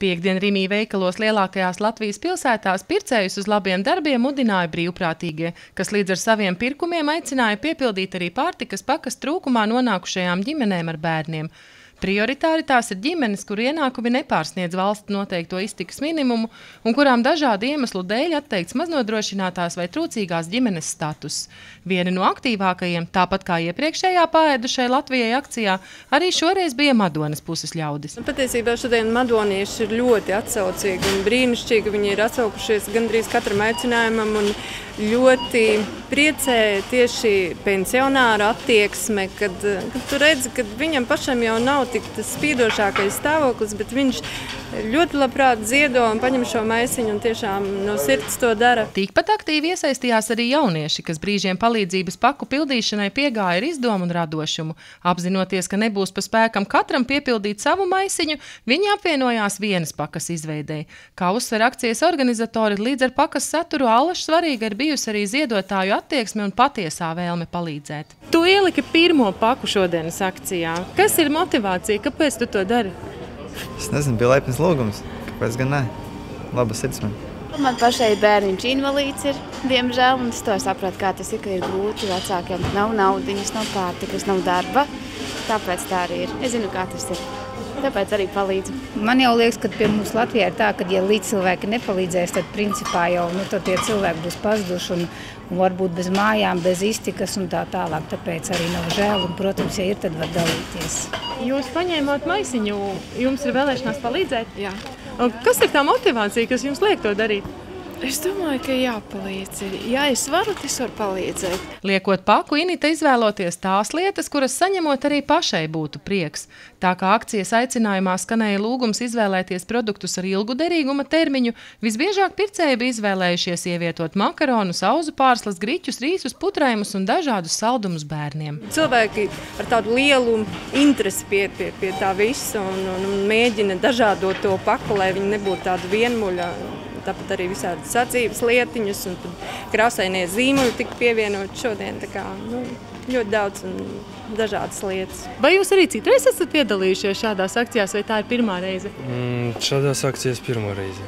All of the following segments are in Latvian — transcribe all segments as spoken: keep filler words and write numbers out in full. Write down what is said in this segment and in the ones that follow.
Piektdien Rimī veikalos lielākajās Latvijas pilsētās pircējus uz labiem darbiem mudināja brīvprātīgie, kas līdz ar saviem pirkumiem aicināja piepildīt arī pārtikas pakas trūkumā nonākušajām ģimenēm ar bērniem. Prioritāri tās ir ģimenes, kur ienākumi nepārsniedz valsts noteikto iztikas minimumu un kurām dažādu iemeslu dēļ atteikts maznodrošinātās vai trūcīgās ģimenes status. Vieni no aktīvākajiem, tāpat kā iepriekšējā paēdušai Latvijai akcijā, arī šoreiz bija Madonas puses ļaudis. Patiesībā šodien madonieši ir ļoti atsaucīgi un brīnišķīgi. Viņi ir atsaukušies gandrīz katram aicinājumam un ļoti priecē tieši pensionāru attieksme, kad, kad tu redzi, ka viņam pašam jau nav tik tas spīdošākais stāvoklis, bet viņš ļoti labprāt ziedo un paņem šo maisiņu un tiešām no sirds to dara. Tikpat aktīvi iesaistījās arī jaunieši, kas brīžiem palīdzības paku pildīšanai piegāja ar izdomu un radošumu. Apzinoties, ka nebūs pa spēkam katram piepildīt savu maisiņu, viņi apvienojās vienas pakas izveidei. Kā uzsver akcijas organizatori, līdz ar pakas saturu allaž svarīga ir bijusi arī ziedotāju attieksme un patiesā vēlme palīdzēt. Tu ieliki pirmo paku šodienas akcijā. Kas ir motivācija? Kāpēc tu to dari? Es nezinu, bija laipns lūgums. Kāpēc gan ne? Laba sirds man. Man pašai bērniņš invalīds ir, diemžēl, un es to sapratu, kā tas ir, ka ir grūti vecākiem. Nav naudiņas, nav pārtikas, nav darba. Tāpēc tā arī ir. Es zinu, kā tas ir. Tāpēc arī palīdzu. Man jau liekas, ka pie mums Latvijā ir tā, ka ja līdz cilvēki nepalīdzēs, tad principā jau nu, tad tie cilvēki būs pazuduši un, un varbūt bez mājām, bez iztikas un tā tālāk. Tāpēc arī nav žēl un, protams, ja ir, tad var dalīties. Jūs paņēmāt maisiņu, jums ir vēlēšanās palīdzēt? Jā. Un kas ir tā motivācija, kas jums liek to darīt? Es domāju, ka jāpalīdz. Ja es varu, tas var palīdzēt. Liekot paku, Inita izvēloties tās lietas, kuras saņemot arī pašai būtu prieks. Tā kā akcijas aicinājumā skanēja lūgums izvēlēties produktus ar ilgu derīguma termiņu, visbiežāk pircēji bija izvēlējušies ievietot makaronu, sauzu pārslas, griķus, rīsus, putrējumus un dažādus saldumus bērniem. Cilvēki ar tādu lielu interesi pie, pie, pie tā visa un, un, un mēģina dažādot to paku, lai viņi nebūtu tādu vienmuļa. Tāpat arī visādi sadzīves lietiņas un krāsainie zīmuļi tika pievienot šodien. Tā kā, nu, ļoti daudz un dažādas lietas. Vai jūs arī citreiz esat piedalījušies šādās akcijās, vai tā ir pirmā reize? Mm, šādās akcijās pirmā reize.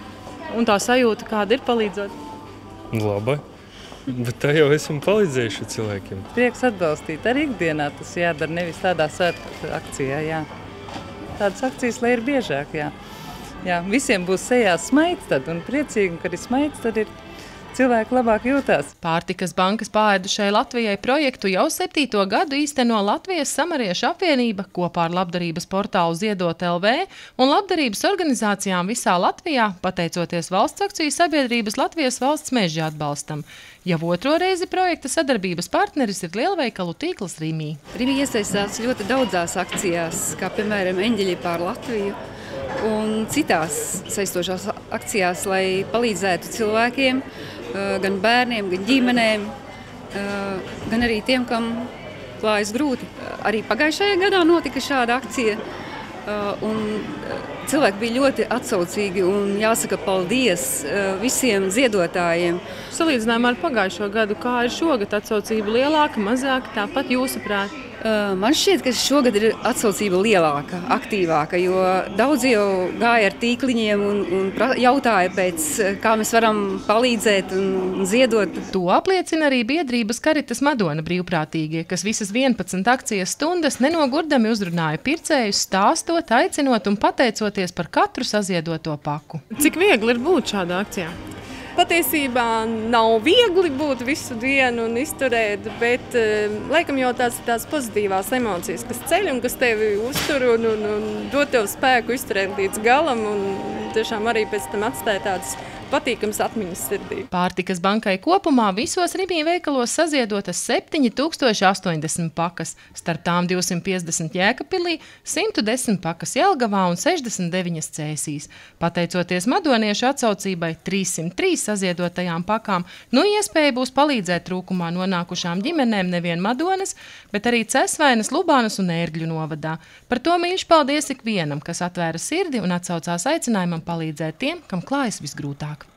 Un tā sajūta kāda ir palīdzot? Laba. Bet tā jau esam palīdzējuši cilvēkiem. Prieks atbalstīt. Arī ikdienā tas jādara, nevis tādā svētku akcijā, jā. Tādas akcijas, lai ir biežāk, jā. Jā, visiem būs sejā smaids tad un priecīgi, kad ir smaids, tad ir cilvēki labāk jūtās. Pārtikas bankas paēdušai Latvijai projektu jau septīto gadu īsteno Latvijas samariešu apvienība kopā ar labdarības portālu Ziedot L V un labdarības organizācijām visā Latvijā, pateicoties valsts akciju sabiedrības Latvijas valsts meža atbalstam. Jau otro reizi projekta sadarbības partneris ir lielveikalu tīkls Rimī. Rimī iesaistās ļoti daudzās akcijās, kā piemēram Eņģeļi pār Latviju un citās saistošās akcijās, lai palīdzētu cilvēkiem, gan bērniem, gan ģimenēm, gan arī tiem, kam klājas grūti. Arī pagājušajā gadā notika šāda akcija, un cilvēki bija ļoti atsaucīgi un jāsaka paldies visiem ziedotājiem. Salīdzinājumā ar pagājušo gadu, kā ir šogad atsaucība lielāka, mazāka, tāpat jūsuprāt? Man šķiet, ka šogad ir atsaucība lielāka, aktīvāka, jo daudzi jau gāja ar tīkliņiem un, un jautāja pēc, kā mēs varam palīdzēt un ziedot. To apliecina arī biedrības Karitas Madona brīvprātīgie, kas visas vienpadsmit akcijas stundas nenogurdami uzrunāja pircējus, stāstot, aicinot un pateicoties par katru saziedoto paku. Cik viegli ir būt šādā akcijā? Patiesībā nav viegli būt visu dienu un izturēt, bet laikam jau tās, tās pozitīvās emocijas, kas ceļ un kas tevi uztur un, un, un dod tev spēku izturēt līdz galam un tiešām arī pēc tam atstāja tādas patīkams atmiņas sirdī. Pārtikas bankai kopumā visos Rimī veikalos saziedotas septiņi tūkstoši astoņdesmit pakas, starp tām divsimt piecdesmit Jēkabpilī, simt desmit pakas Jelgavā un sešdesmit deviņas Cēsīs. Pateicoties madoniešu atsaucībai trīssimt trīs saziedotajām pakām, nu iespēja būs palīdzēt trūkumā nonākušām ģimenēm nevien Madonas, bet arī Cesvainas, Lubānas un Ērgļu novadā. Par to mīļš paldies ikvienam, kas atvēra sirdi un atsaucās aicinājumam palīdzēt tiem, kam klājas visgrūtāk.